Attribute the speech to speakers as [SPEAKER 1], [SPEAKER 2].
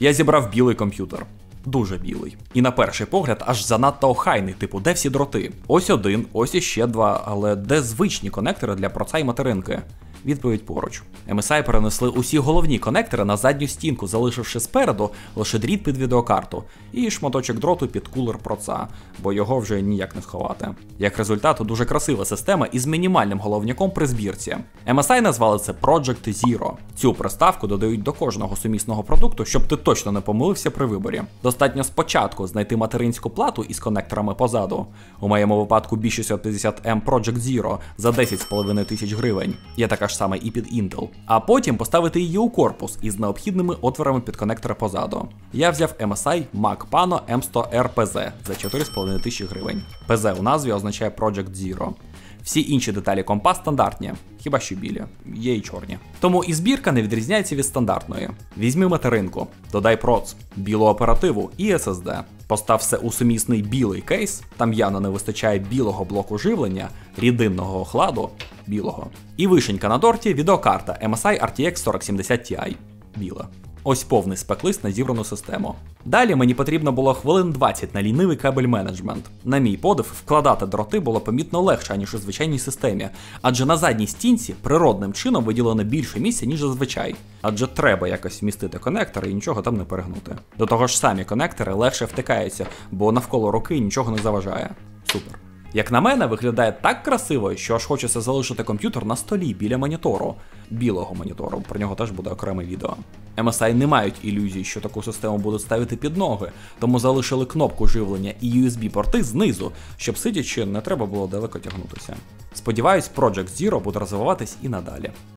[SPEAKER 1] Я зібрав білий комп'ютер. Дуже білий. І на перший погляд аж занадто охайний, типу, де всі дроти? Ось один, ось іще два, але де звичні конектори для проца і материнки? Відповідь поруч. MSI перенесли усі головні конектори на задню стінку, залишивши спереду лише дріт під відеокарту і шматочок дроту під кулер проца, бо його вже ніяк не сховати. Як результат, дуже красива система із мінімальним головняком при збірці. MSI назвали це Project Zero. Цю приставку додають до кожного сумісного продукту, щоб ти точно не помилився при виборі. Достатньо спочатку знайти материнську плату із конекторами позаду. У моєму випадку B650M Project Zero за 10,5 тисяч гривень. Є така ж саме і під Intel. А потім поставити її у корпус із необхідними отворами під конектори позаду. Я взяв MSI Mac Pano M100R PZ за 4,5 тисячі гривень. PZ у назві означає Project Zero. Всі інші деталі компа стандартні, хіба що білі, є і чорні. Тому і збірка не відрізняється від стандартної. Візьми материнку, додай проц, білу оперативу і SSD. Постав все у сумісний білий кейс, там явно не вистачає білого блоку живлення, рідинного охладу, білого. І вишенька на торті відеокарта MSI RTX 4070 Ti, біла. Ось повний спек-лист на зібрану систему. Далі мені потрібно було хвилин 20 на лінивий кабель менеджмент. На мій подив, вкладати дроти було помітно легше, ніж у звичайній системі, адже на задній стінці природним чином виділено більше місця, ніж зазвичай. Адже треба якось вмістити конектори і нічого там не перегнути. До того ж самі конектори легше втикаються, бо навколо руки нічого не заважає. Супер. Як на мене, виглядає так красиво, що аж хочеться залишити комп'ютер на столі біля монітору. Білого монітору, про нього теж буде окреме відео. MSI не мають ілюзій, що таку систему будуть ставити під ноги, тому залишили кнопку живлення і USB-порти знизу, щоб сидячи не треба було далеко тягнутися. Сподіваюсь, Project Zero буде розвиватись і надалі.